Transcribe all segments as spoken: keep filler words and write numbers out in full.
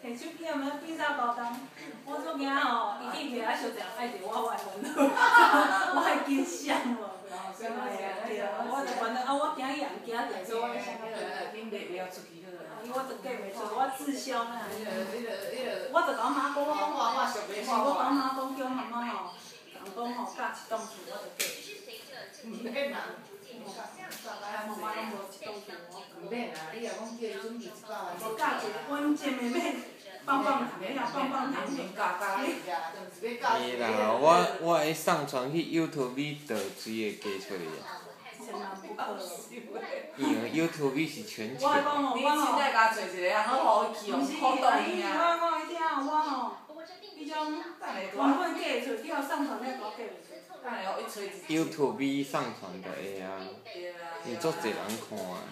摕手机啊，要比啥高工？我做囝吼，伊起起来小只爱着我玩烦恼，我会紧张无？对啊，我就烦恼啊，我惊伊也毋惊着，所以我要想要。 紧卖袂晓出去好啊。 伊我就嫁袂出，我自销呐。 迄个、迄个、迄个。 我就甲我妈讲，我讲画画熟袂是画画。 我甲我妈讲，叫妈妈吼，人讲吼嫁一栋厝，我就嫁。 毋免啦。 啊，妈妈拢无一栋厝，我。 毋免啦，你若讲叫伊准备一百万。 无嫁一个稳健妹妹，棒棒糖，你啊棒棒糖。 是啦，我我会上传去 YouTube 倒水个加出来啊。 千万不可。 因为 YouTube 是全球。 我讲吼， 你我吼。 凊彩甲找一个，好互伊去用好动伊啊。 我讲伊听我吼，迄种原本嫁会出，叫上传那个嫁袂出。 等下互伊找一。 YouTube 上传就会啊，伊足侪人看啊。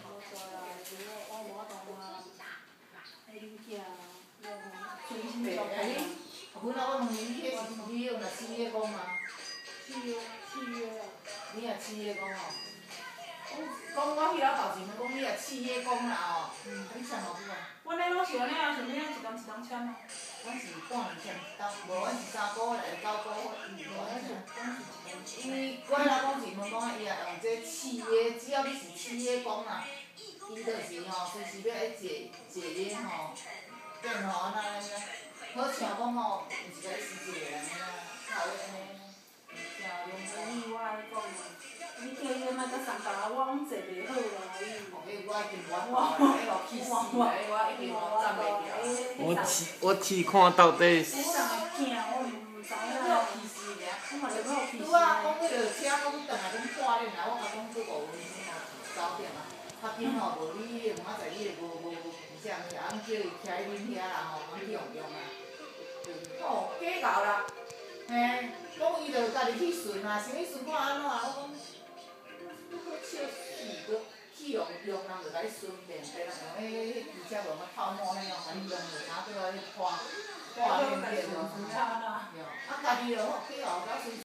对，啊你，本来我问你，你迄是你用若七月讲吗？ 七月，七月啊。 你若七月讲吼，讲讲我迄老头前讲你若七月讲啦吼，你签偌久啊？ 阮咧拢是安尼啊，像你咧一工一工签啊。 阮是半年签一单，无阮是三个月来九个月，无阮是因为我老公前问讲，伊也用这契约，只要你是契约讲啦，伊就是吼，随时要来解解约吼，变吼安那安尼，好像讲吼，有一个是一个安尼啊，较有安尼，正有意外讲，你叫伊莫搁三百，我拢坐袂好啦，伊。 诶，我已经完了，迄落气死了，我已经站袂了。 我试我试看到底是。 我人会惊，我毋知影。 我气死了。 我嘛就要气死。 拄啊，讲迄个车，讲转来讲挂链啊，我甲讲过五分钟吼，九点啊，较紧吼，无你迄个明仔载你个无无无啥物，啊，叫伊徛喺恁遐啦吼，去用用啊。哦，假搞啦，嘿，讲伊着家己去顺啊，想去顺看安怎啊？我讲，你好笑死个。去用用人就甲你顺便，别人用迄迄汽车用个泡沫迄种，甲你用着啥倒来去看，看链片咯。啊，家己就好，去后甲顺。